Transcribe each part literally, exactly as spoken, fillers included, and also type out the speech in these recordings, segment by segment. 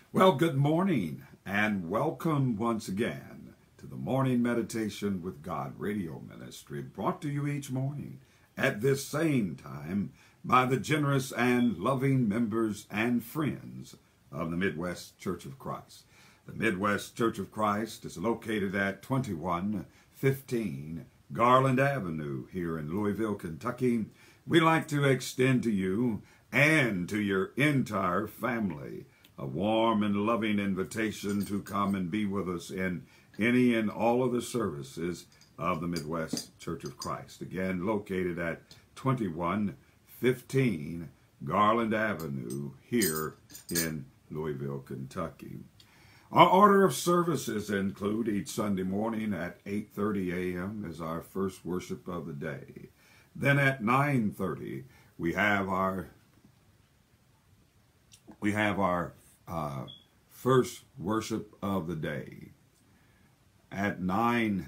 Well, good morning and welcome once again to the Morning Meditation with God radio ministry, brought to you each morning at this same time by the generous and loving members and friends of the Midwest Church of Christ. The Midwest Church of Christ is located at twenty-one fifteen Garland Avenue here in Louisville, Kentucky. We'd like to extend to you and to your entire family a warm and loving invitation to come and be with us in any and all of the services of the Midwest Church of Christ. Again, located at twenty-one fifteen Garland Avenue here in Louisville, Kentucky. Our order of services include each Sunday morning at eight thirty a m as our first worship of the day. Then at nine thirty we have our we have our uh, first worship of the day. At nine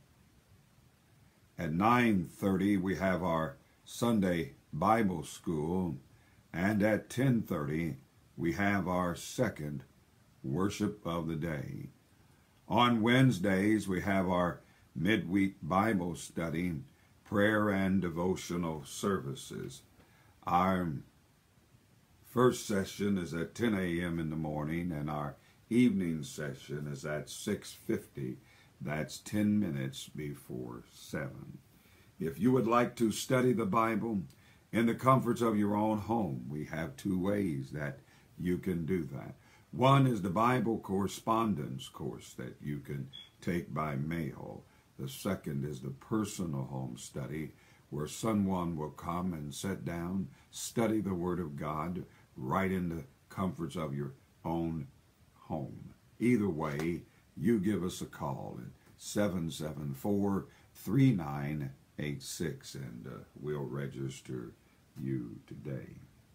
at nine thirty we have our Sunday Bible school, and at ten thirty we have our second worship of the day. On Wednesdays we have our midweek Bible study, prayer and devotional services. Our first session is at ten a m in the morning, and our evening session is at six fifty. That's ten minutes before seven. If you would like to study the Bible in the comforts of your own home, we have two ways that you can do that. One is the Bible correspondence course that you can take by mail. The second is the personal home study, where someone will come and sit down, study the Word of God right in the comforts of your own home. Either way, you give us a call at seven seven four, three nine eight six, and uh, we'll register you today.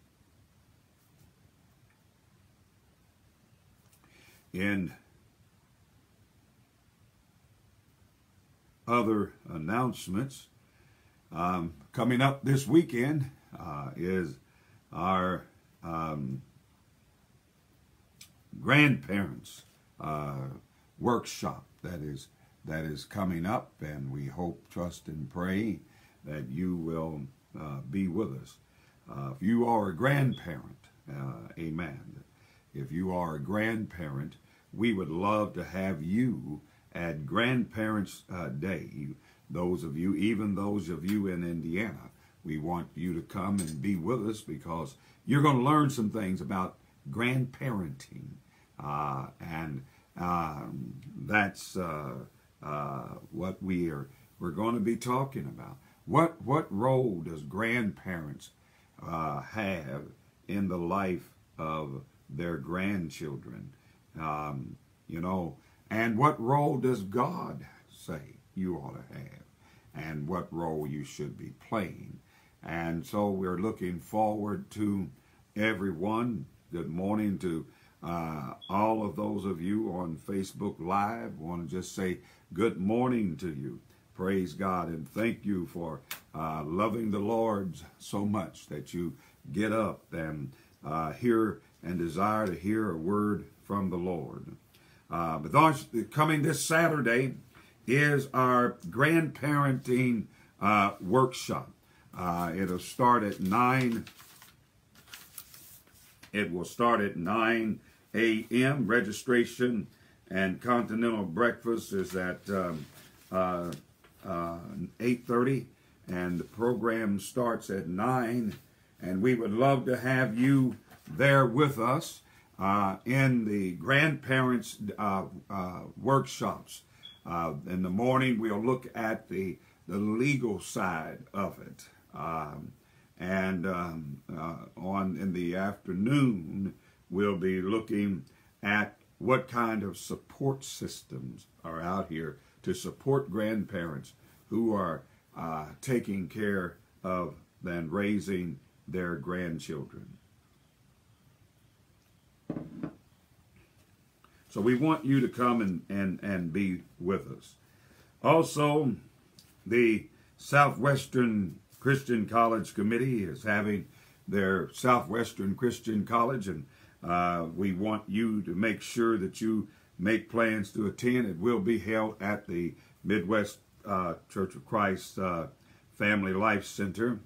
In other announcements, um, coming up this weekend uh, is our um, grandparents uh, workshop that is that is coming up, and we hope, trust, and pray that you will uh, be with us. Uh, if you are a grandparent, uh, amen. If you are a grandparent, we would love to have you at Grandparents' uh, Day. Those of you, even those of you in Indiana, we want you to come and be with us, because you're going to learn some things about grandparenting. Uh, and um, that's uh, uh, what we are, we're going to be talking about. What, what role does grandparents uh, have in the life of their grandchildren? Um, you know, and what role does God say you ought to have, and what role you should be playing? And so we're looking forward to everyone. Good morning to uh, all of those of you on Facebook Live. I want to just say good morning to you. Praise God, and thank you for uh, loving the Lord so much that you get up and uh, hear and desire to hear a word from the Lord. Uh, but those, coming this Saturday is our grandparenting uh, workshop. Uh, it'll start at nine. It will start at nine a m Registration and continental breakfast is at um, uh, uh, eight thirty, and the program starts at nine. And we would love to have you there with us uh, in the grandparents uh, uh, workshops. Uh, in the morning, we'll look at the the legal side of it. Um, and um, uh, on in the afternoon, we'll be looking at what kind of support systems are out here to support grandparents who are uh, taking care of and raising their grandchildren. So we want you to come and, and, and be with us. Also, the Southwestern Christian College Committee is having their Southwestern Christian College, and uh, we want you to make sure that you make plans to attend. It will be held at the Midwest uh, Church of Christ uh, Family Life Center.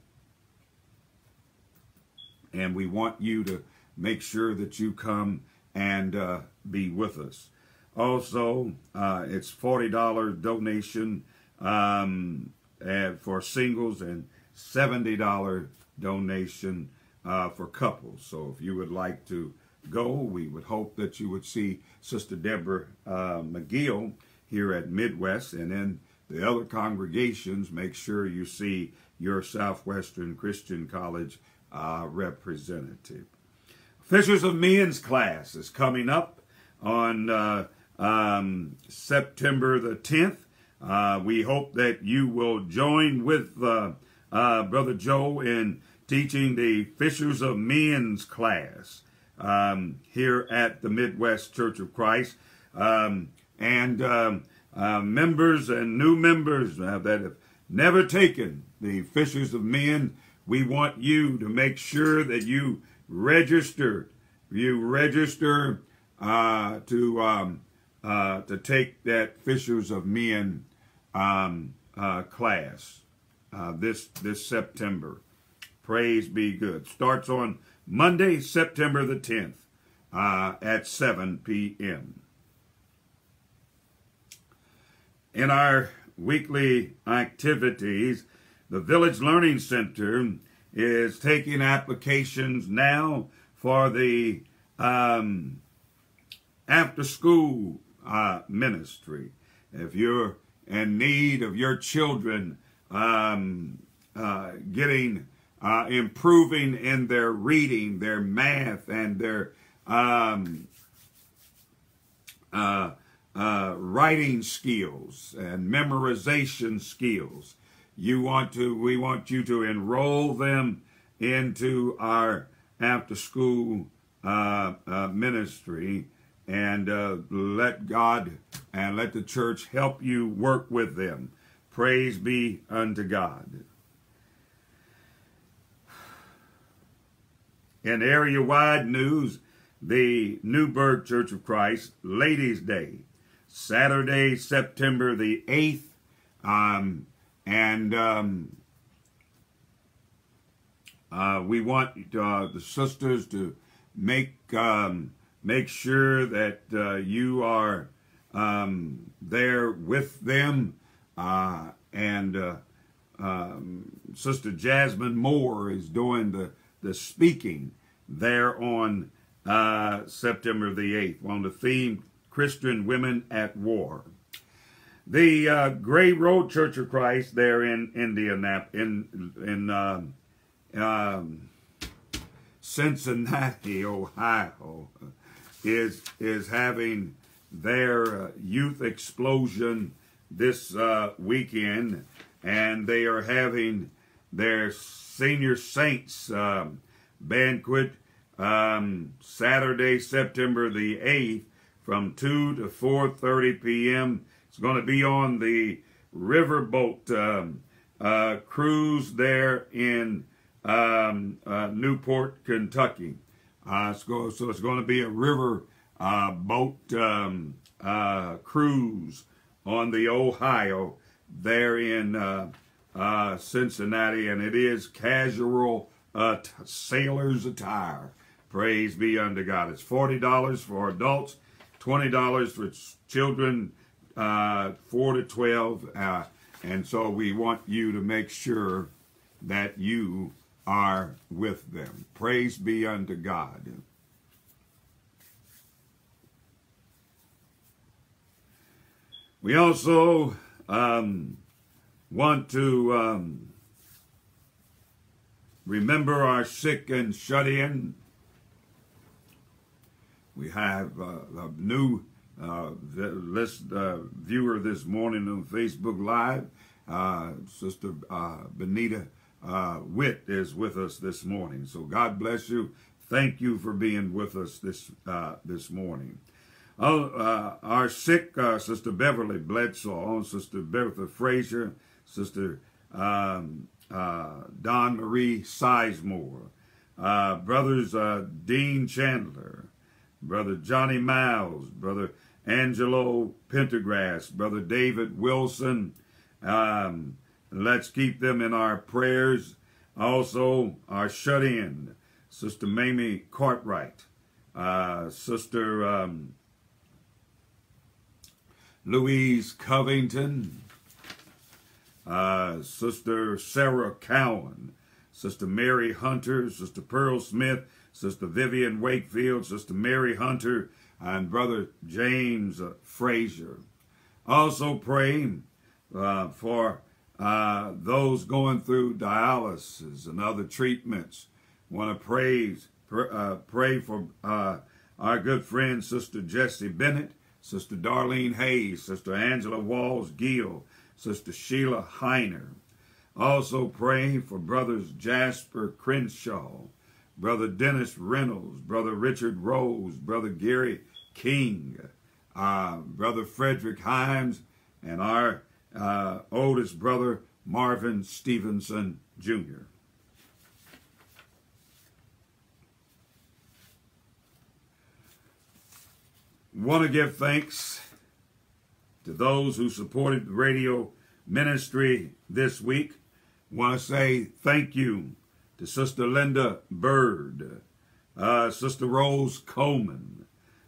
And we want you to make sure that you come and uh, be with us. Also, uh, it's forty dollars donation um, and for singles and seventy dollars donation uh, for couples. So if you would like to go, we would hope that you would see Sister Deborah uh, McGill here at Midwest, and then the other congregations, make sure you see your Southwestern Christian College uh, representative. Fishers of Men's class is coming up on uh, um, September the tenth. Uh, we hope that you will join with uh, uh, Brother Joe in teaching the Fishers of Men's class um, here at the Midwest Church of Christ. Um, and um, uh, members and new members uh, that have never taken the Fishers of Men, we want you to make sure that you register. You register uh, to um, uh, to take that Fishers of Men um, uh, class uh, this this September. Praise be good. Starts on Monday, September the tenth uh, at seven p m In our weekly activities, the Village Learning Center is taking applications now for the um, after-school uh, ministry. If you're in need of your children um, uh, getting, uh, improving in their reading, their math, and their um, uh, uh, writing skills and memorization skills, you want to, we want you to enroll them into our after-school uh, uh, ministry, and uh, let God and let the church help you work with them. Praise be unto God. In area-wide news, the Newburgh Church of Christ Ladies' Day, Saturday, September the eighth, um, and um, uh, we want uh, the sisters to make um, make sure that uh, you are um, there with them, uh, and uh, um, Sister Jasmine Moore is doing the the speaking there on uh, September the eighth on the theme Christian Women at War. The uh, Gray Road Church of Christ there in Indianapolis, in in um, um, Cincinnati, Ohio, is is having their uh, youth explosion this uh, weekend, and they are having their Senior Saints um, banquet um, Saturday, September the eighth, from two to four thirty p m It's going to be on the riverboat um, uh, cruise there in um, uh, Newport, Kentucky. Uh, so, so it's going to be a river uh, boat um, uh, cruise on the Ohio there in uh, uh, Cincinnati, and it is casual uh, sailor's attire. Praise be unto God. It's forty dollars for adults, twenty dollars for children, uh, four to twelve, uh, and so we want you to make sure that you are with them. Praise be unto God. We also um, want to um, remember our sick and shut in. We have uh, a new uh, list uh, viewer this morning on Facebook Live. Uh, Sister uh, Benita uh, Witt is with us this morning. So God bless you. Thank you for being with us this uh, this morning. Oh, uh, our sick uh, Sister Beverly Bledsoe, Sister Bertha Frazier, Sister um, uh, Don Marie Sizemore, uh, brothers uh, Dean Chandler, Brother Johnny Miles, Brother Angelo Pendergrass, Brother David Wilson. Um, let's keep them in our prayers. Also, our shut-in, Sister Mamie Cartwright, uh, Sister um, Louise Covington, uh, Sister Sarah Cowan, Sister Mary Hunter, Sister Pearl Smith, Sister Vivian Wakefield, Sister Mary Hunter, and Brother James uh, Frazier. Also pray uh, for uh, those going through dialysis and other treatments. Want to praise, pr uh, pray for uh, our good friend Sister Jessie Bennett, Sister Darlene Hayes, Sister Angela Walls Gill, Sister Sheila Heiner. Also pray for Brothers Jasper Crenshaw, Brother Dennis Reynolds, Brother Richard Rose, Brother Gary King, uh, Brother Frederick Himes, and our uh, oldest brother, Marvin Stevenson, Junior Want to give thanks to those who supported the radio ministry this week. Want to say thank you to Sister Linda Bird, uh, Sister Rose Coleman,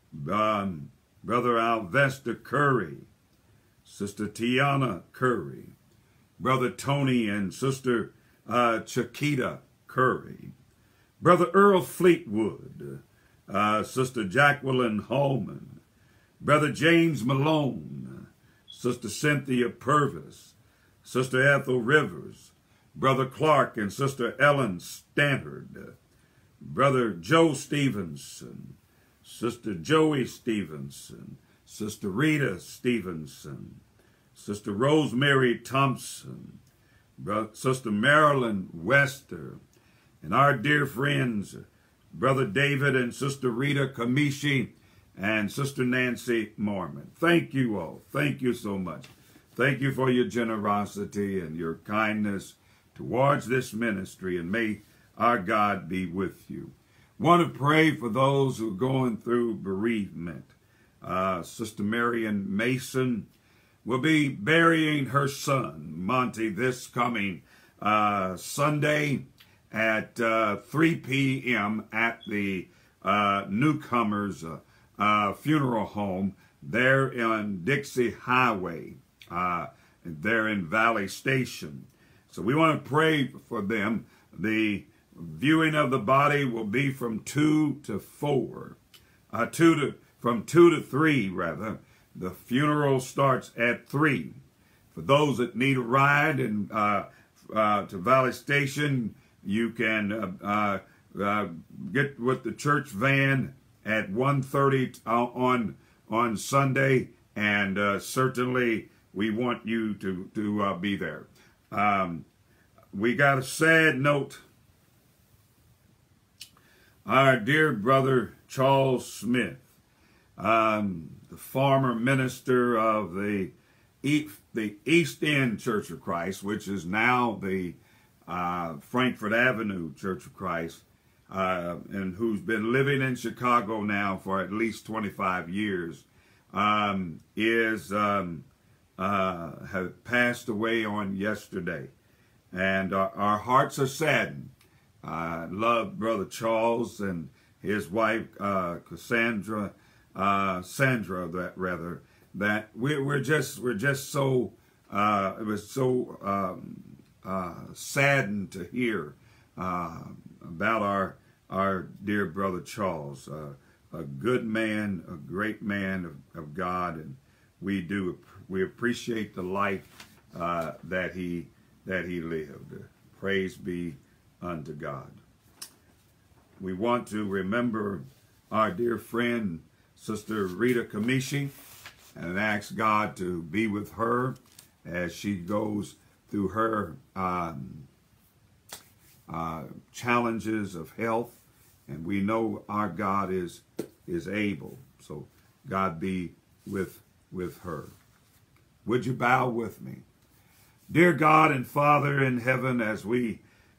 um, Brother Alvesta Curry, Sister Tiana Curry, Brother Tony and Sister uh, Chiquita Curry, Brother Earl Fleetwood, uh, Sister Jacqueline Hallman, Brother James Malone, Sister Cynthia Purvis, Sister Ethel Rivers, Brother Clark and Sister Ellen Stannard, Brother Joe Stevenson, Sister Joey Stevenson, Sister Rita Stevenson, Sister Rosemary Thompson, Sister Marilyn Wester, and our dear friends, Brother David and Sister Rita Kamishi and Sister Nancy Mormon. Thank you all. Thank you so much. Thank you for your generosity and your kindness towards this ministry, and may our God be with you. Want to pray for those who are going through bereavement. Uh, Sister Marion Mason will be burying her son, Monty, this coming uh, Sunday at uh, three p m at the uh, Newcomers uh, uh, Funeral Home there on Dixie Highway, uh, there in Valley Station. So we want to pray for them. The viewing of the body will be from two to four, uh, two to from two to three rather. The funeral starts at three. For those that need a ride and uh, uh, to Valley Station, you can uh, uh, uh, get with the church van at one thirty on on Sunday, and uh, certainly we want you to to uh, be there. Um, we got a sad note. Our dear brother Charles Smith, um, the former minister of the the East End Church of Christ, which is now the uh, Frankfort Avenue Church of Christ, uh, and who's been living in Chicago now for at least twenty-five years, um, is um, uh, have passed away on yesterday, and our, our hearts are saddened. I uh, love Brother Charles and his wife uh, Cassandra, uh, Sandra, that rather. That we're we're just we're just so uh, it was so um, uh, saddened to hear uh, about our our dear brother Charles, uh, a good man, a great man of, of God, and we do we appreciate the life uh, that he that he lived. Praise be unto God. We want to remember our dear friend Sister Rita Kamishi, and ask God to be with her as she goes through her um, uh, challenges of health. And we know our God is is able. So God be with with her. Would you bow with me? Dear God and Father in heaven, as we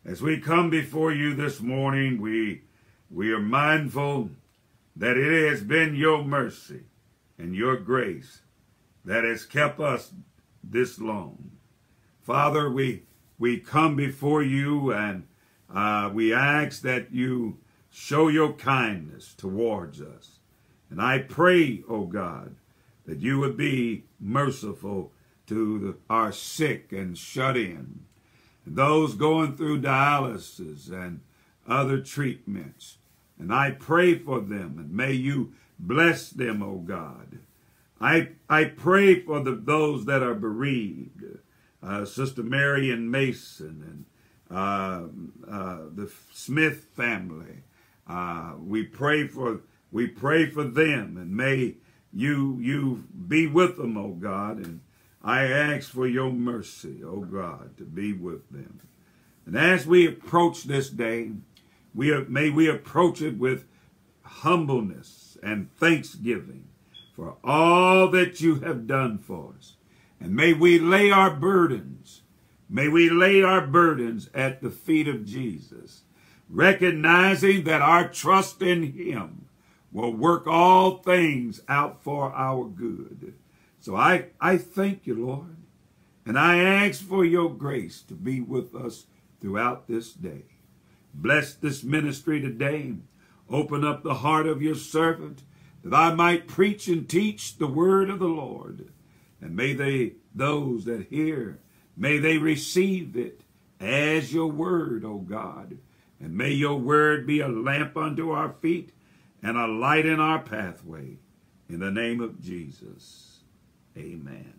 As we come before you this morning, we, we are mindful that it has been your mercy and your grace that has kept us this long. Father, we, we come before you and uh, we ask that you show your kindness towards us. And I pray, oh God, that you would be merciful to the, our sick and shut in, those going through dialysis and other treatments. And I pray for them, and may you bless them, oh God. I, I pray for the, those that are bereaved, uh, Sister Marion Mason and uh, uh, the Smith family. Uh, we pray for we pray for them, and may you you be with them, oh God. And I ask for your mercy, oh God, to be with them. And as we approach this day, we are, may we approach it with humbleness and thanksgiving for all that you have done for us. And may we lay our burdens, may we lay our burdens at the feet of Jesus, recognizing that our trust in him will work all things out for our good. So I, I thank you, Lord, and I ask for your grace to be with us throughout this day. Bless this ministry today. Open up the heart of your servant that I might preach and teach the word of the Lord. And may they, those that hear, may they receive it as your word, O God. And may your word be a lamp unto our feet and a light in our pathway. In the name of Jesus. Amen.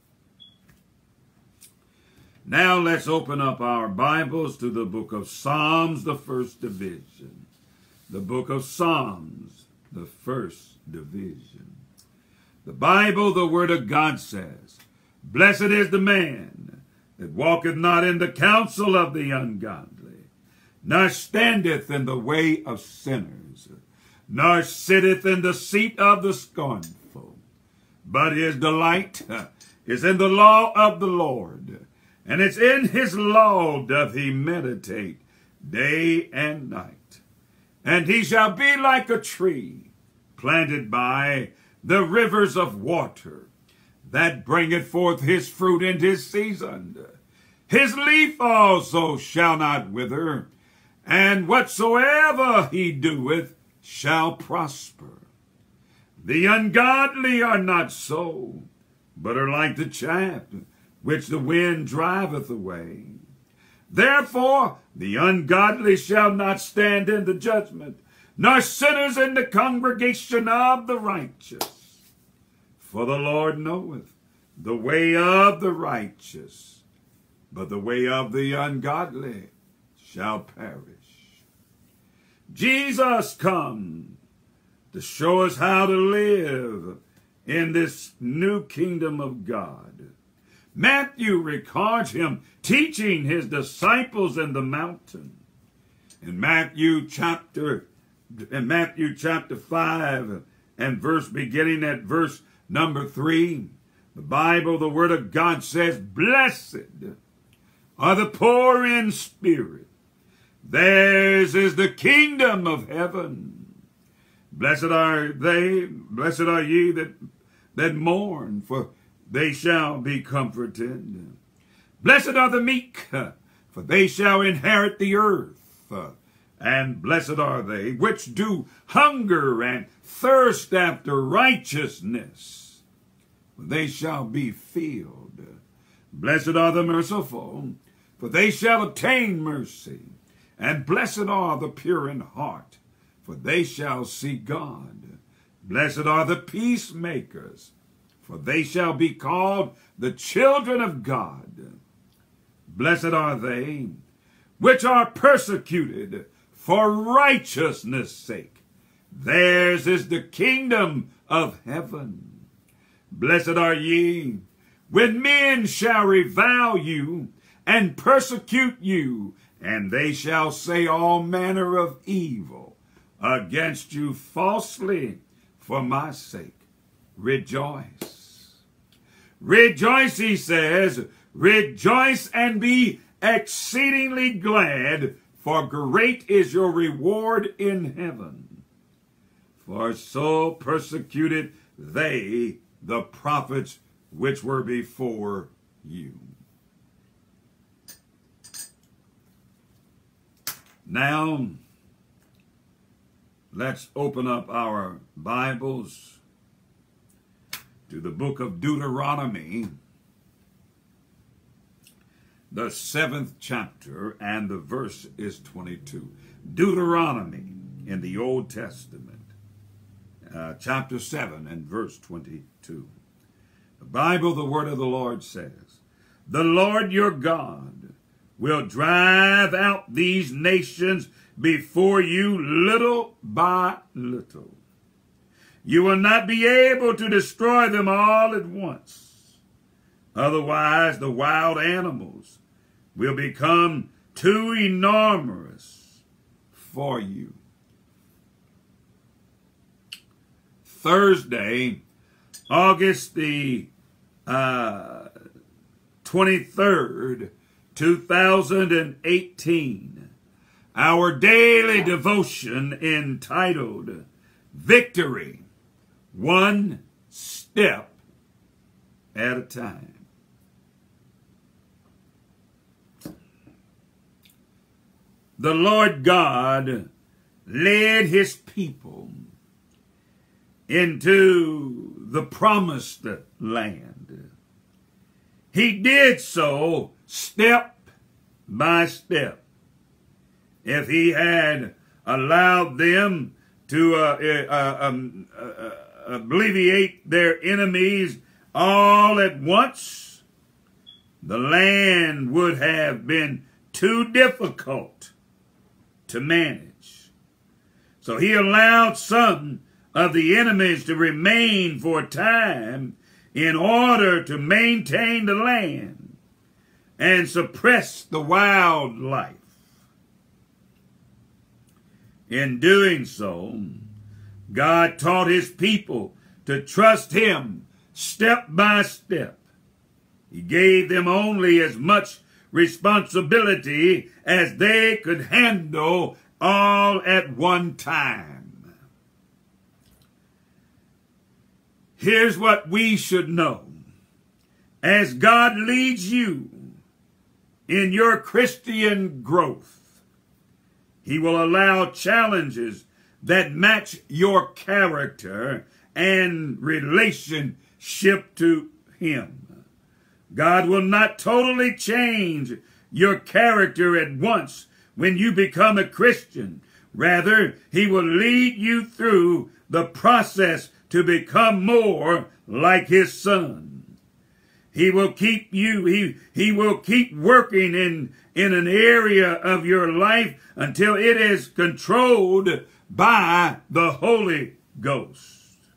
Now let's open up our Bibles to the book of Psalms, the first division. The book of Psalms, the first division. The Bible, the word of God says, "Blessed is the man that walketh not in the counsel of the ungodly, nor standeth in the way of sinners, nor sitteth in the seat of the scornful. But his delight is in the law of the Lord, and it's in his law doth he meditate day and night. And he shall be like a tree planted by the rivers of water, that bringeth forth his fruit in his season. His leaf also shall not wither, and whatsoever he doeth shall prosper. The ungodly are not so, but are like the chaff which the wind driveth away. Therefore the ungodly shall not stand in the judgment, nor sinners in the congregation of the righteous. For the Lord knoweth the way of the righteous, but the way of the ungodly shall perish." Jesus comes to show us how to live in this new kingdom of God. Matthew records him teaching his disciples in the mountain. In Matthew chapter, in Matthew chapter five and verse beginning at verse number three, the Bible, the word of God says, "Blessed are the poor in spirit. Theirs is the kingdom of heaven. Blessed are they, blessed are ye that, that mourn, for they shall be comforted. Blessed are the meek, for they shall inherit the earth. And blessed are they which do hunger and thirst after righteousness, for they shall be filled. Blessed are the merciful, for they shall obtain mercy. And blessed are the pure in heart, for they shall see God. Blessed are the peacemakers, for they shall be called the children of God. Blessed are they which are persecuted for righteousness' sake. Theirs is the kingdom of heaven. Blessed are ye when men shall revile you and persecute you, and they shall say all manner of evil against you falsely for my sake. Rejoice. Rejoice, he says, rejoice and be exceedingly glad, for great is your reward in heaven. For so persecuted they the prophets which were before you. Now, let's open up our Bibles to the book of Deuteronomy, the seventh chapter, and the verse is twenty-two. Deuteronomy in the Old Testament, uh, chapter seven and verse twenty-two. The Bible, the word of the Lord says, "The Lord your God will drive out these nations before you little by little. You will not be able to destroy them all at once. Otherwise, the wild animals will become too enormous for you." Thursday, August the uh, twenty-third, two thousand eighteen, our daily devotion entitled Victory, One Step at a Time. The Lord God led his people into the promised land. He did so step by step. If he had allowed them to uh, uh, um, uh, alleviate their enemies all at once, the land would have been too difficult to manage. So he allowed some of the enemies to remain for a time in order to maintain the land and suppress the wildlife. In doing so, God taught his people to trust him step by step. He gave them only as much responsibility as they could handle all at one time. Here's what we should know. As God leads you in your Christian growth, he will allow challenges that match your character and relationship to him. God will not totally change your character at once when you become a Christian. Rather, he will lead you through the process to become more like his son. He will keep you, he, he will keep working in, in an area of your life until it is controlled by the Holy Ghost.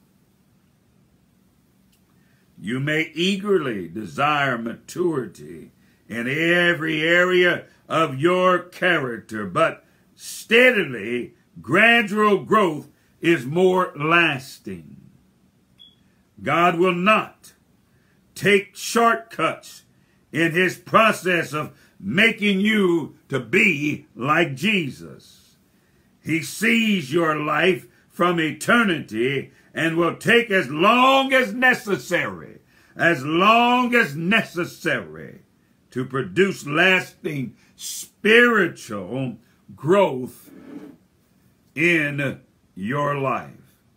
You may eagerly desire maturity in every area of your character, but steadily, gradual growth is more lasting. God will not take shortcuts in his process of making you to be like Jesus. He sees your life from eternity and will take as long as necessary, as long as necessary to produce lasting spiritual growth in your life.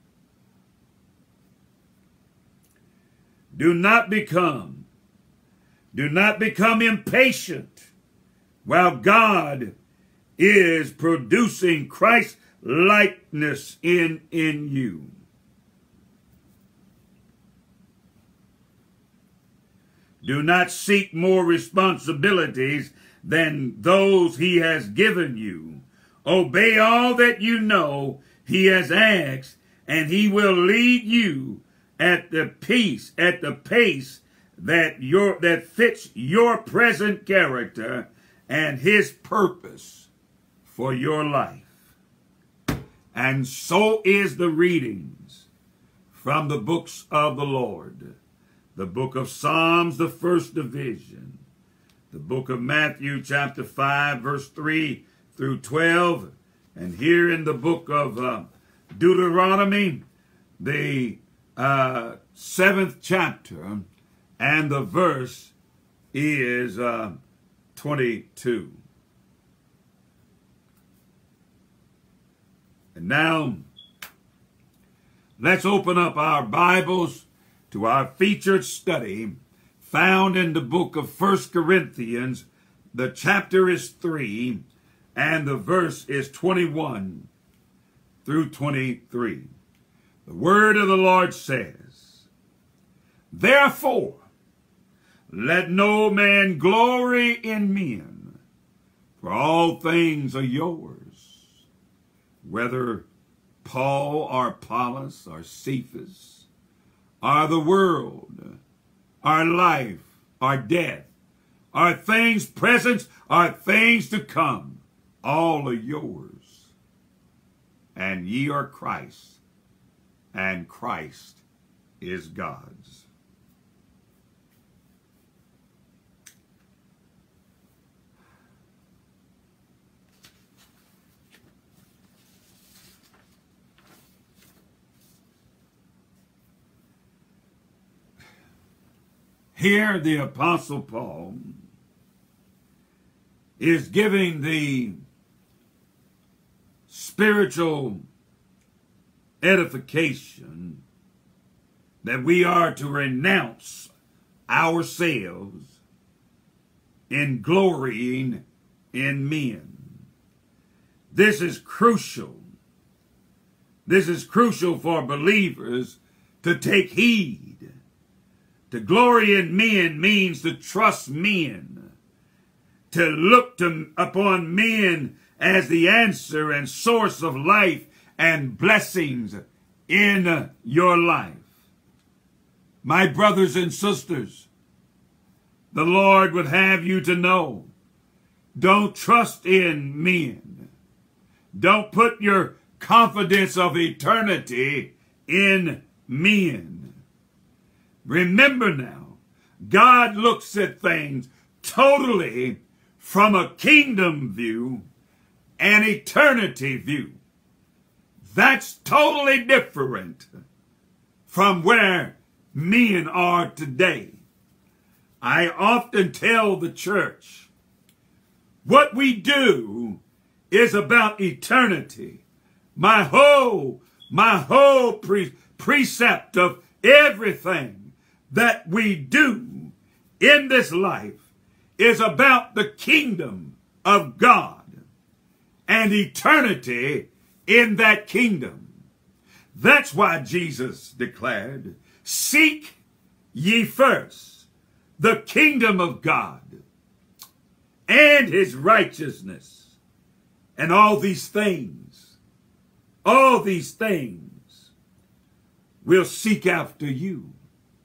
Do not become, do not become impatient while God is producing Christ likeness in, in you. Do not seek more responsibilities than those he has given you. Obey all that you know he has asked, and he will lead you at the pace, at the pace that your that fits your present character and his purpose for your life. And so is the readings from the books of the Lord. The book of Psalms, the first division. the book of Matthew chapter five, verse three through twelve. And here in the book of uh, Deuteronomy, the uh, seventh chapter, and the verse is uh, twenty-two. And now, let's open up our Bibles to our featured study found in the book of First Corinthians. The chapter is three, and the verse is twenty-one through twenty-three. The word of the Lord says, "Therefore, let no man glory in men, for all things are yours. Whether Paul or Apollos or Cephas, or the world, our life, our death, our things present, our things to come, all are yours. And ye are Christ, and Christ is God's." Here the Apostle Paul is giving the spiritual edification that we are to renounce ourselves in glorying in men. This is crucial. This is crucial for believers to take heed. To glory in men means to trust men, to look to, upon men as the answer and source of life and blessings in your life. My brothers and sisters, the Lord would have you to know, don't trust in men. Don't put your confidence of eternity in men. Remember now, God looks at things totally from a kingdom view and eternity view. That's totally different from where men are today. I often tell the church, what we do is about eternity. My whole, my whole pre precept of everything that we do in this life is about the kingdom of God and eternity in that kingdom. That's why Jesus declared, "Seek ye first the kingdom of God and his righteousness, and all these things, all these things will seek after you."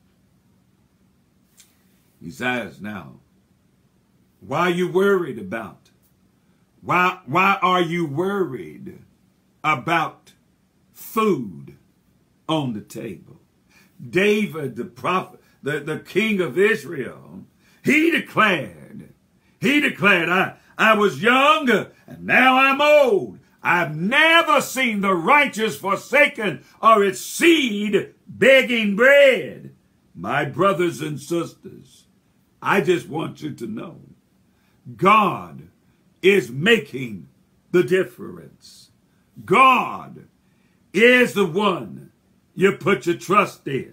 He says now, why are you worried about? Why, why are you worried about food on the table? David, the prophet, the, the king of Israel, he declared, he declared, I, I was young and now I'm old. I've never seen the righteous forsaken or its seed begging bread. My brothers and sisters, I just want you to know, God is making the difference. God is the one you put your trust in.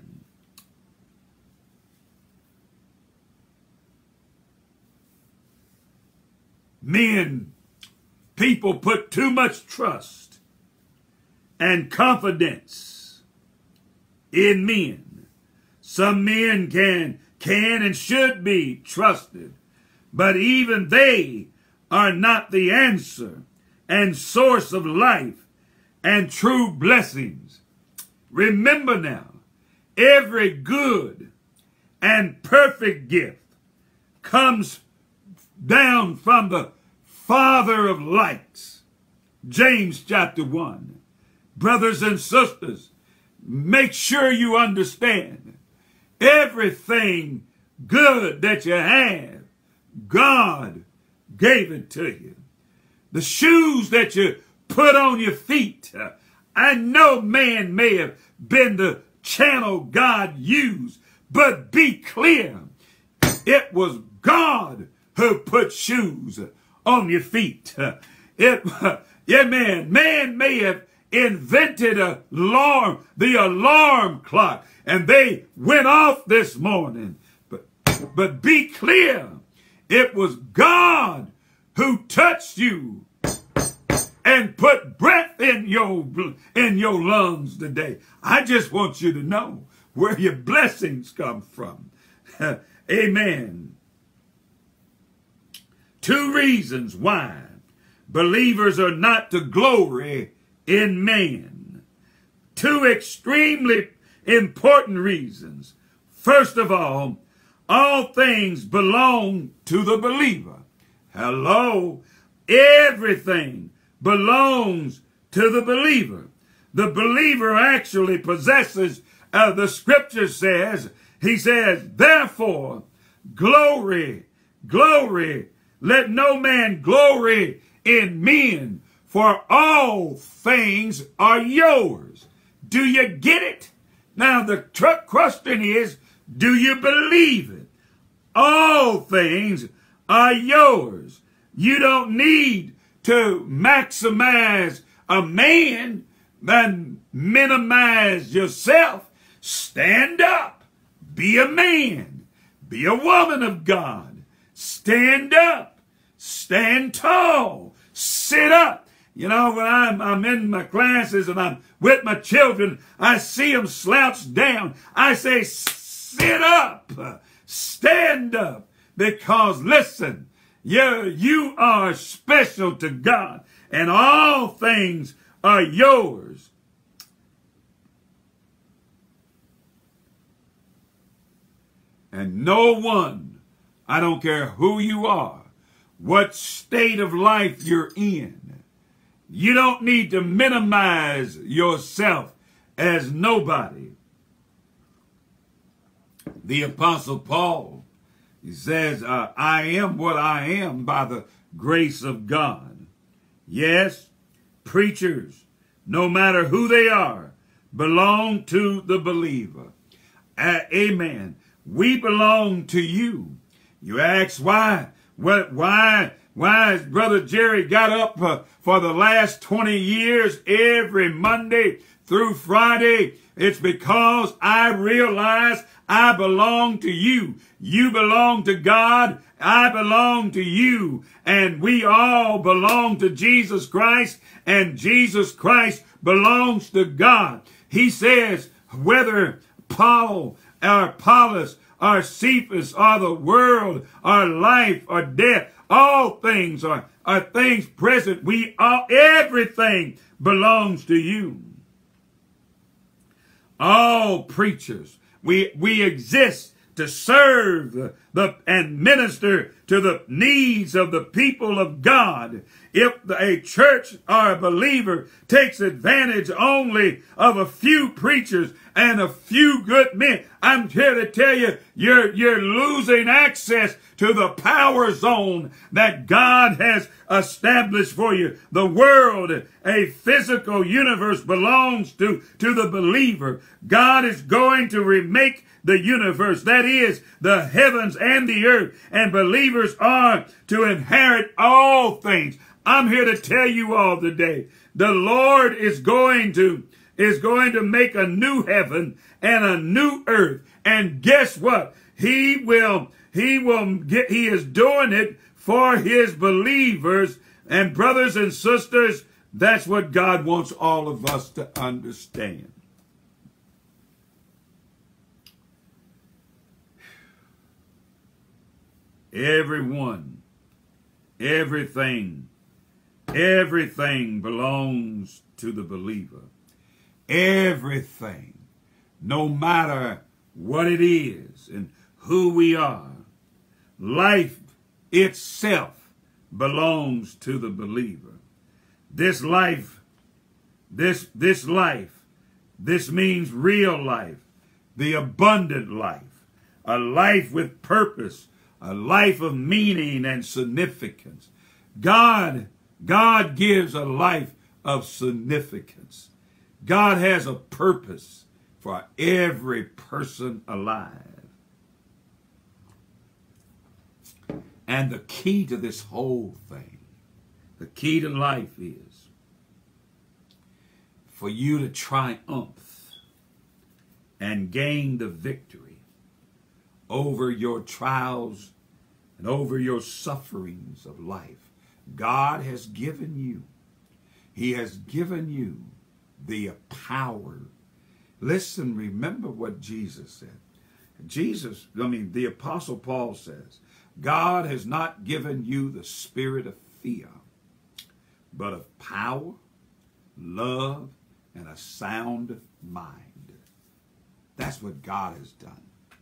Men, people put too much trust and confidence in men. Some men can, can and should be trusted, but even they are not the answer and source of life and true blessings. Remember now, every good and perfect gift comes down from the Father of lights. James chapter one. Brothers and sisters, make sure you understand everything good that you have God gave it to you. The shoes that you put on your feet, uh, I know man may have been the channel God used, but be clear, it was God who put shoes on your feet. Uh, it, uh, yeah, man, man may have invented a alarm, the alarm clock, and they went off this morning. But, but be clear, it was God who touched you and put breath in your, in your lungs today. I just want you to know where your blessings come from. Amen. Two reasons why believers are not to glory in man. Two extremely important reasons. First of all, all things belong to the believer. Hello, everything belongs to the believer. The believer actually possesses, uh, the scripture says, he says, therefore, glory, glory, let no man glory in men, for all things are yours. Do you get it? Now the question is, do you believe it? All things are yours. You don't need to maximize a man and minimize yourself. Stand up. Be a man. Be a woman of God. Stand up. Stand tall. Sit up. You know, when I'm, I'm in my classes and I'm with my children, I see them slouched down. I say, sit up. Stand up. Because, listen, you, you are special to God, and all things are yours. And no one, I don't care who you are, what state of life you're in, you don't need to minimize yourself as nobody. The Apostle Paul, he says, uh, I am what I am by the grace of God. Yes, preachers, no matter who they are, belong to the believer. Uh, amen. We belong to you. You ask why? What? Why? Why has Brother Jerry got up uh, for the last twenty years every Monday through Friday? It's because I realize I belong to you. You belong to God. I belong to you. And we all belong to Jesus Christ. And Jesus Christ belongs to God. He says, whether Paul or Apollos or Cephas or the world or life or death, all things are, are things present. We all, everything belongs to you. All preachers, we, we exist to serve the, the, and minister to the needs of the people of God. If a church or a believer takes advantage only of a few preachers and a few good men, I'm here to tell you, you're, you're losing access to the power zone that God has established for you. The world, a physical universe, belongs to, to the believer. God is going to remake the universe, that is, the heavens and the earth, and believers are to inherit all things. I'm here to tell you all today, the Lord is going to, is going to make a new heaven and a new earth. And guess what? He will, he will get, he is doing it for his believers. And brothers and sisters, that's what God wants all of us to understand. Everyone, everything, everything belongs to the believer. Everything, no matter what it is and who we are. Life itself belongs to the believer. This life, this, this life, this means real life, the abundant life, a life with purpose, a life of meaning and significance. God, God gives a life of significance. God has a purpose for every person alive. And the key to this whole thing, the key to life is for you to triumph and gain the victory over your trials and over your sufferings of life. God has given you, he has given you the power. Listen, remember what Jesus said. Jesus, I mean, the Apostle Paul says, God has not given you the spirit of fear, but of power, love, and a sound mind. That's what God has done.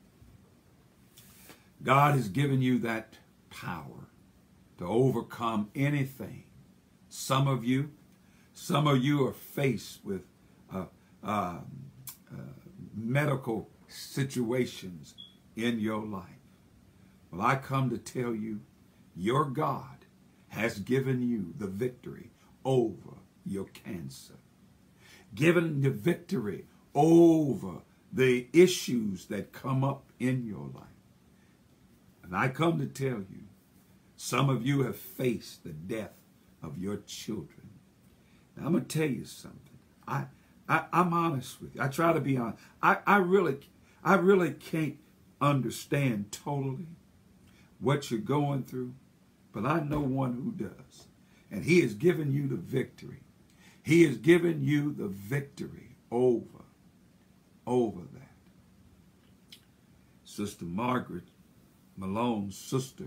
God has given you that power to overcome anything. Some of you, some of you are faced with uh, uh, uh, medical situations in your life. Well, I come to tell you, your God has given you the victory over your cancer, given the victory over the issues that come up in your life. And I come to tell you, some of you have faced the death of your children. Now, I'm going to tell you something. I, I, I'm honest with you. I try to be honest. I, I, really, I really can't understand totally what you're going through, but I know one who does. And he has given you the victory. He has given you the victory over, over that. Sister Margaret Malone's sister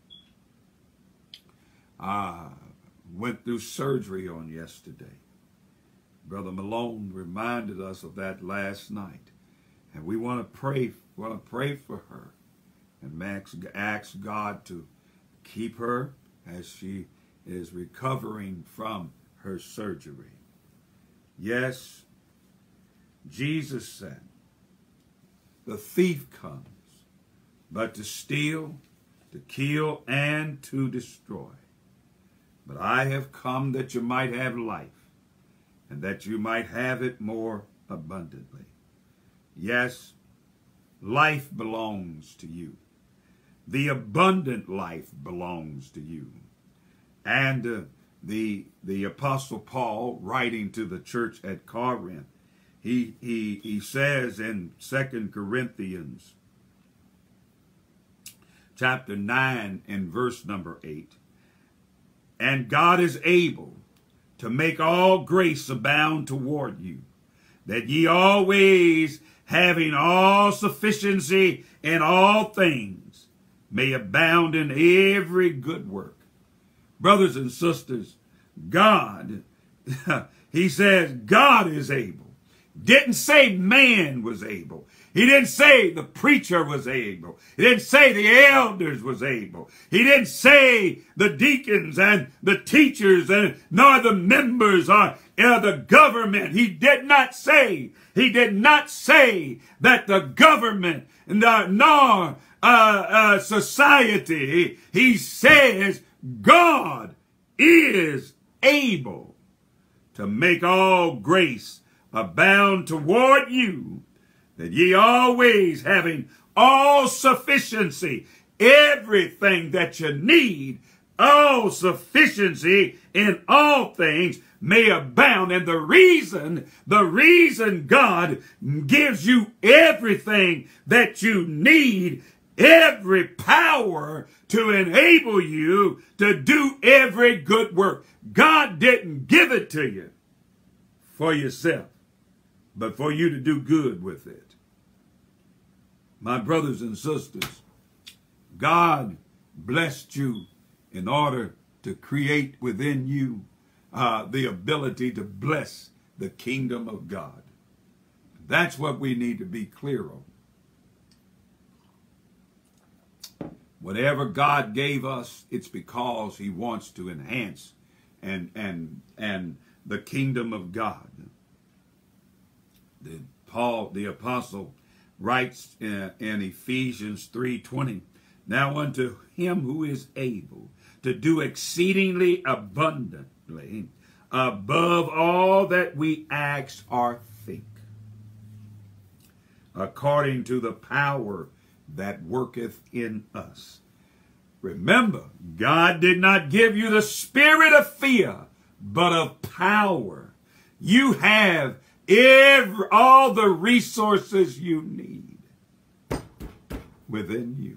uh, went through surgery on yesterday. Brother Malone reminded us of that last night. And we want to pray, want to pray for her. And Max asked God to keep her as she is recovering from her surgery. Yes, Jesus said, the thief comes, but to steal, to kill, and to destroy. But I have come that you might have life, and that you might have it more abundantly. Yes, life belongs to you. The abundant life belongs to you. And uh, the, the Apostle Paul, writing to the church at Corinth, he, he, he says in Second Corinthians chapter nine and verse number eight, and God is able to make all grace abound toward you, that ye always, having all sufficiency in all things, may abound in every good work. Brothers and sisters, God, he says God is able. Didn't say man was able. He didn't say the preacher was able. He didn't say the elders was able. He didn't say the deacons and the teachers and nor the members or uh, the government. He did not say, he did not say that the government nor, nor uh, uh, society. He says God is able to make all grace abound toward you, that ye always having all sufficiency, everything that you need, all sufficiency in all things may abound. And the reason, the reason God gives you everything that you need, every power to enable you to do every good work. God didn't give it to you for yourself, but for you to do good with it. My brothers and sisters, God blessed you in order to create within you uh, the ability to bless the kingdom of God. That's what we need to be clear on. Whatever God gave us, it's because he wants to enhance and and and the kingdom of God. The Paul, the apostle, writes in, in Ephesians three twenty, Now unto him who is able to do exceedingly abundantly above all that we ask or think, according to the power that worketh in us. Remember, God did not give you the spirit of fear, but of power. You have every, all the resources you need within you.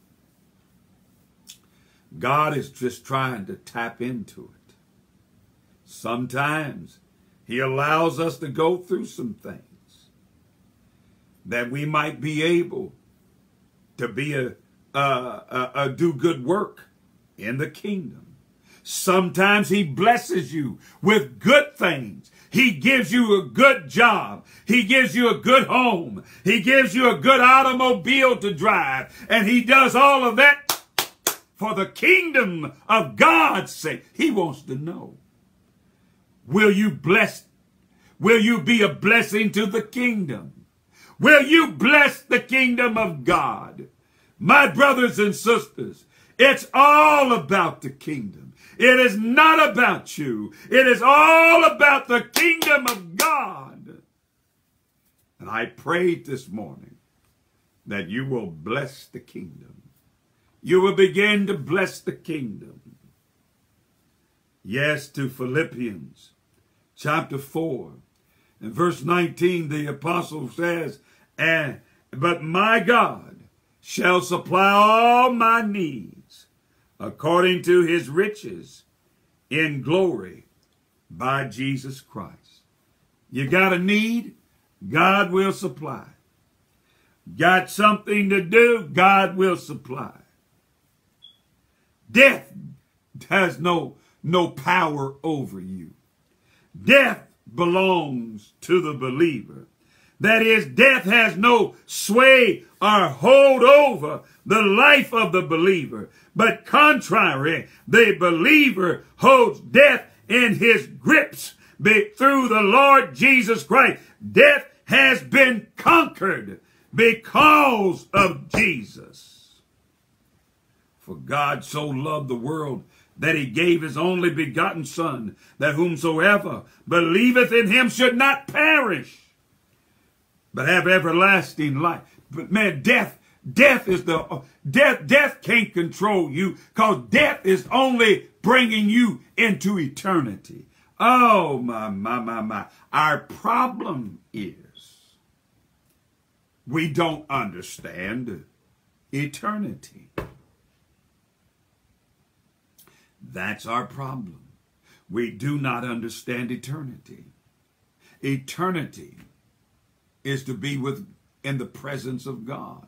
God is just trying to tap into it. Sometimes he allows us to go through some things that we might be able to be a, a, a, a do good work in the kingdom. Sometimes he blesses you with good things. He gives you a good job. He gives you a good home. He gives you a good automobile to drive. And he does all of that for the kingdom of God's sake. He wants to know, will you bless? Will you be a blessing to the kingdom? Will you bless the kingdom of God? My brothers and sisters, it's all about the kingdom. It is not about you. It is all about the kingdom of God. And I prayed this morning that you will bless the kingdom. You will begin to bless the kingdom. Yes, to Philippians chapter four and verse nineteen, the apostle says, and but my God shall supply all my needs according to his riches in glory by Jesus Christ. You got a need? God will supply. Got something to do? God will supply. Death has no, no power over you. Death belongs to the believer. That is, death has no sway or hold over the life of the believer. But contrary, the believer holds death in his grips through the Lord Jesus Christ. Death has been conquered because of Jesus. For God so loved the world that he gave his only begotten Son, that whomsoever believeth in him should not perish, but have everlasting life. But man, death, death is the, death, death can't control you, because death is only bringing you into eternity. Oh, my, my, my, my. Our problem is we don't understand eternity. That's our problem. We do not understand eternity. Eternity is to be with in the presence of God,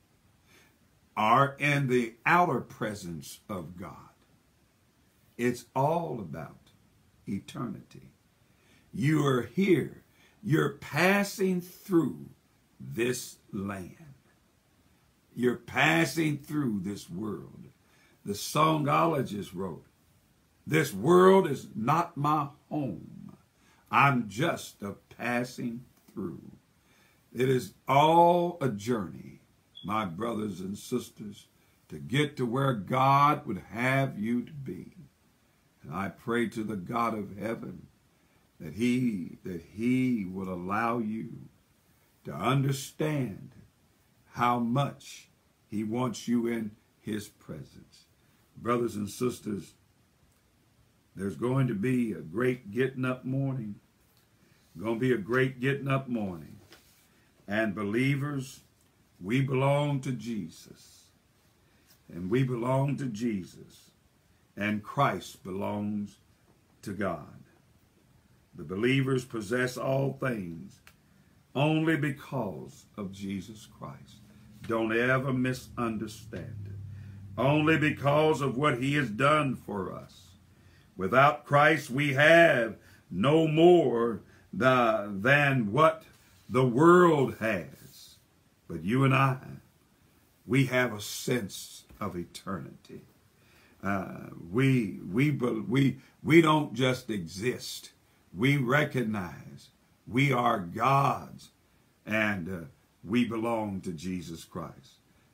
or in the outer presence of God. It's all about eternity. You are here. You're passing through this land. You're passing through this world. The songologist wrote, "This world is not my home. I'm just a passing through." It is all a journey, my brothers and sisters, to get to where God would have you to be. And I pray to the God of heaven that he, that he will allow you to understand how much he wants you in his presence. Brothers and sisters, there's going to be a great getting up morning. Going to be a great getting up morning. And believers, we belong to Jesus. And we belong to Jesus. And Christ belongs to God. The believers possess all things only because of Jesus Christ. Don't ever misunderstand it. Only because of what he has done for us. Without Christ, we have no more the, than what the world has. But you and I, we have a sense of eternity. Uh, we, we, we, we don't just exist. We recognize we are God's, and uh, we belong to Jesus Christ.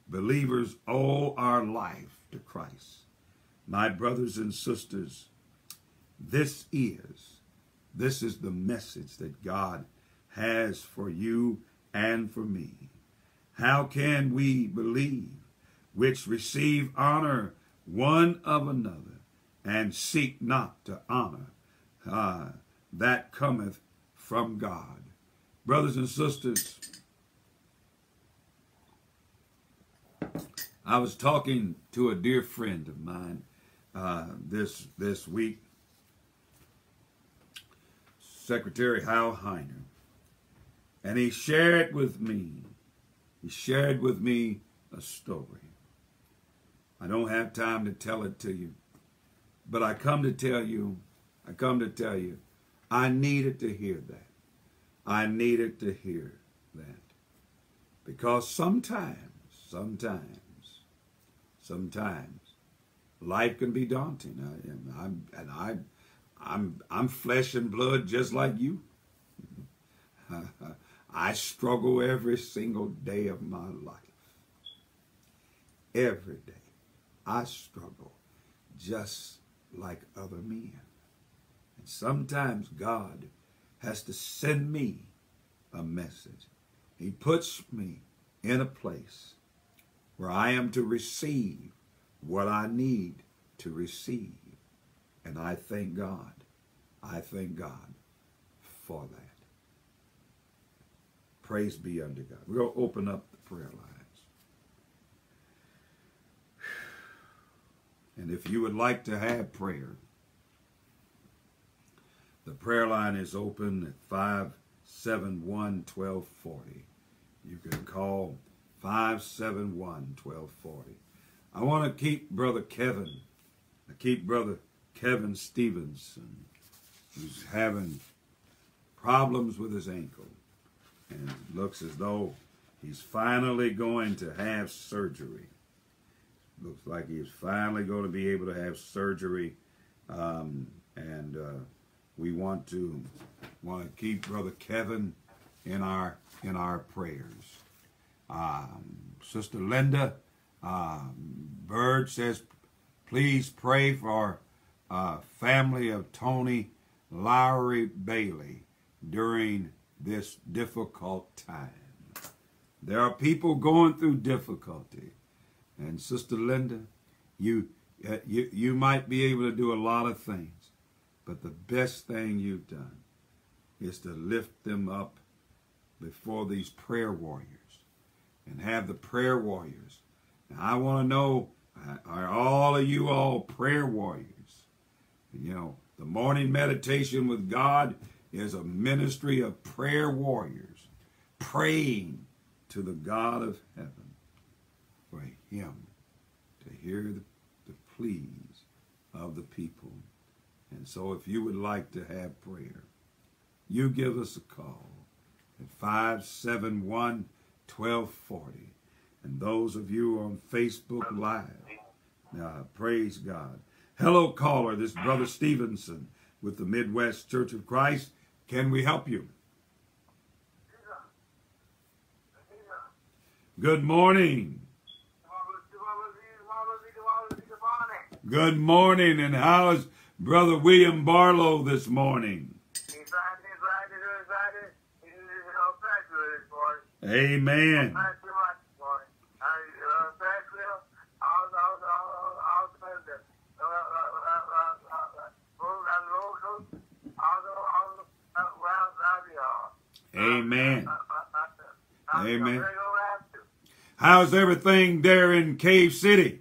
believers owe our life to Christ. My brothers and sisters, this is, this is the message that God has for you and for me. How can we believe, which receive honor one of another, and seek not to honor uh, that cometh from God? Brothers and sisters, I was talking to a dear friend of mine uh, this this week, Secretary Hal Heiner, and he shared with me, he shared with me a story. I don't have time to tell it to you, but I come to tell you, I come to tell you, I needed to hear that. I needed to hear that. Because sometimes, sometimes, sometimes, life can be daunting. I, and I'm, and I, I'm, I'm flesh and blood just like you. I struggle every single day of my life. Every day. I struggle just like other men. And sometimes God has to send me a message. He puts me in a place where I am to receive what I need to receive. And I thank God. I thank God for that. Praise be unto God. We're going to open up the prayer lines. And if you would like to have prayer, the prayer line is open at five seven one, one two four zero. You can call five seven one, one two four zero. I want to keep Brother Kevin, I keep Brother Kevin Stevenson, who's having problems with his ankle. And it looks as though he's finally going to have surgery. Looks like he's finally going to be able to have surgery. Um, and uh, we want to want to keep Brother Kevin in our in our prayers. Um, Sister Linda um, Bird says, please pray for uh, family of Tony Lowry Bailey during this difficult time. There are people going through difficulty. And Sister Linda, you, uh, you, you might be able to do a lot of things, but the best thing you've done is to lift them up before these prayer warriors and have the prayer warriors. Now, I want to know, are all of you all prayer warriors? You know, the morning meditation with God is a ministry of prayer warriors praying to the God of heaven for him to hear the, the pleas of the people. And so if you would like to have prayer, you give us a call at five seven one, one two four zero. And those of you on Facebook Live, uh, praise God. Hello, caller. This is Brother Stevenson with the Midwest Church of Christ. Can we help you? Good morning. Good morning. And how is Brother William Barlow this morning? Amen. Amen. Amen. How's everything there in Cave City?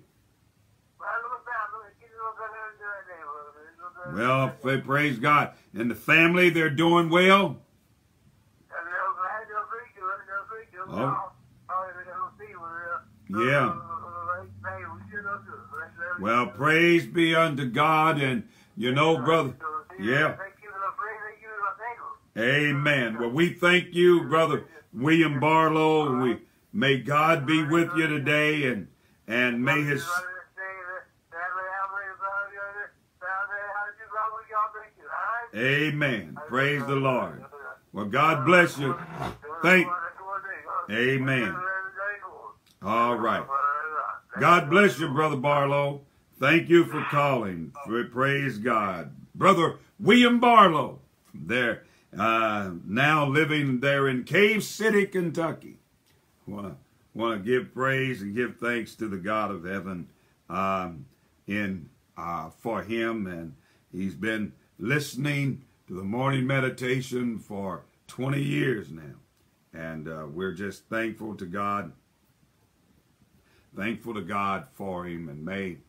Well, praise God. And the family, they're doing well? Oh. Yeah. Well, praise be unto God. And you know, brother, yeah. Amen. Well, we thank you, Brother William Barlow. And we may God be with you today, and and may his Amen. Praise the Lord. Well, God bless you. Thank Amen. All right. God bless you, Brother Barlow. Thank you for calling. Praise God. Brother William Barlow, there, uh, now living there in Cave City, Kentucky. Want to want to give praise and give thanks to the God of heaven um, in uh, for him, and he's been listening to the morning meditation for twenty years now, and uh, we're just thankful to God, thankful to God for him, and may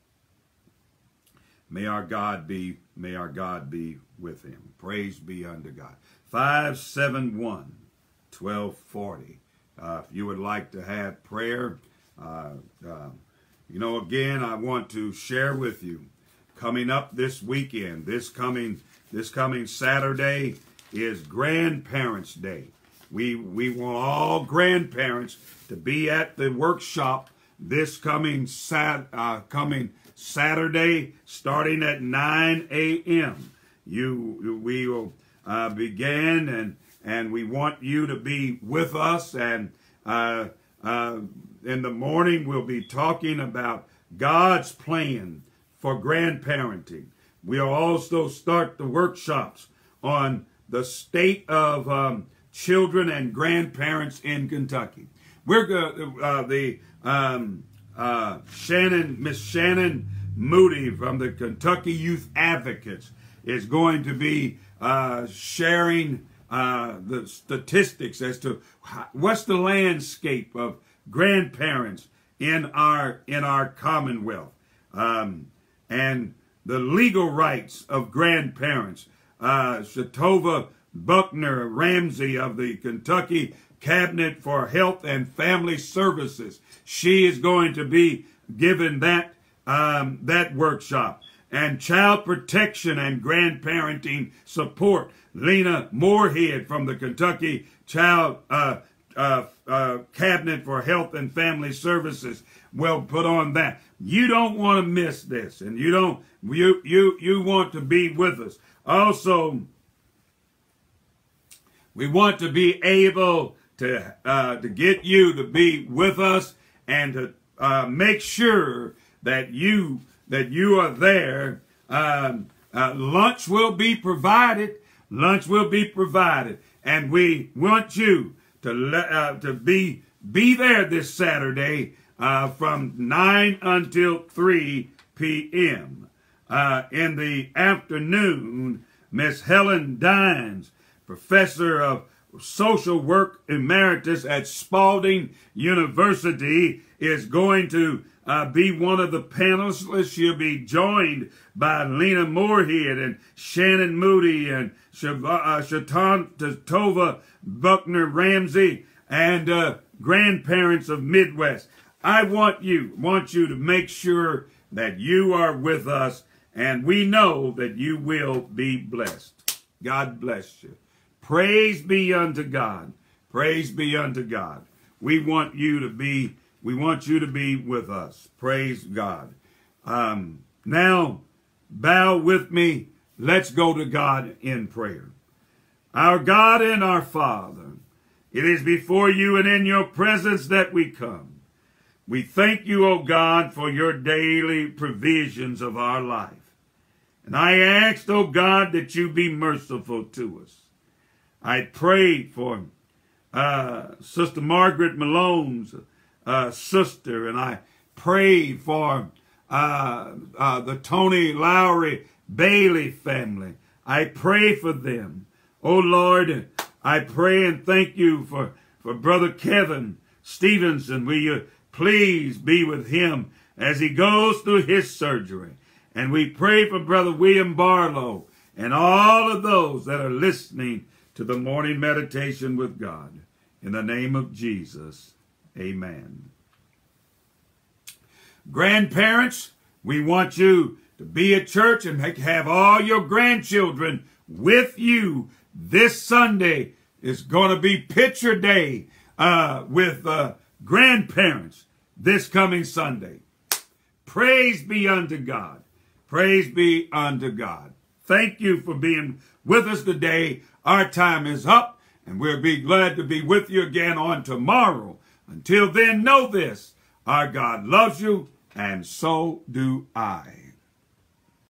may our God be may our God be with him. Praise be unto God. five seven one, twelve forty. Uh, if you would like to have prayer, uh, uh, you know, again, I want to share with you, coming up this weekend, this coming this coming Saturday is Grandparents' Day. We we want all grandparents to be at the workshop this coming sat uh, coming Saturday, starting at nine a m You we will uh, begin, and and we want you to be with us. And uh, uh, in the morning, we'll be talking about God's plan for grandparenting. We'll also start the workshops on the state of um, children and grandparents in Kentucky. We're going uh, the um, uh, Shannon, Miss Shannon Moody from the Kentucky Youth Advocates is going to be uh, sharing uh, the statistics as to how, what's the landscape of grandparents in our in our Commonwealth, um, and the legal rights of grandparents. Uh, Shatova Buckner Ramsey of the Kentucky Cabinet for Health and Family Services, she is going to be given that um, that workshop. And child protection and grandparenting support, Lena Moorhead from the Kentucky Child uh, uh, uh, Cabinet for Health and Family Services will put on that. You don't want to miss this, and you don't you you you want to be with us. Also, we want to be able to uh, to get you to be with us and to uh, make sure that you that you are there. Um, uh, lunch will be provided. Lunch will be provided, and we want you to uh, to be be there this Saturday uh, from nine until three p m Uh, in the afternoon, Miss Helen Dines, professor of social work emeritus at Spalding University, is going to uh, be one of the panelists. She'll be joined by Lena Moorhead and Shannon Moody and Shatova Buckner Ramsey and uh, grandparents of Midwest. I want you, want you to make sure that you are with us, and we know that you will be blessed. God bless you. Praise be unto God. Praise be unto God. We want you to be, we want you to be with us. Praise God. Um, now, bow with me. Let's go to God in prayer. Our God and our Father, it is before you and in your presence that we come. We thank you, O God, for your daily provisions of our life. And I ask, O God, that you be merciful to us. I pray for uh, Sister Margaret Malone's uh, sister, and I pray for uh, uh, the Tony Lowry Bailey family. I pray for them. Oh, Lord, I pray and thank you for, for Brother Kevin Stevenson. Will you please be with him as he goes through his surgery? And we pray for Brother William Barlow and all of those that are listening to the morning meditation with God. In the name of Jesus, amen. Grandparents, we want you to be at church and have all your grandchildren with you this Sunday. It's going to be picture day uh, with uh, grandparents this coming Sunday. Praise be unto God. Praise be unto God. Thank you for being with us today. Our time is up, and we'll be glad to be with you again on tomorrow. Until then, know this, Our God loves you, and so do I.